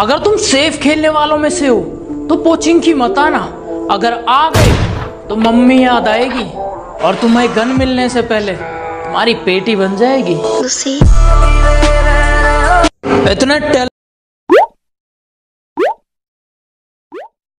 अगर तुम सेफ खेलने वालों में से हो तो कोचिंग की मत आना। अगर आ गए तो मम्मी याद आएगी और तुम्हें गन मिलने से पहले तुम्हारी पेटी बन जाएगी। Lucy. इतने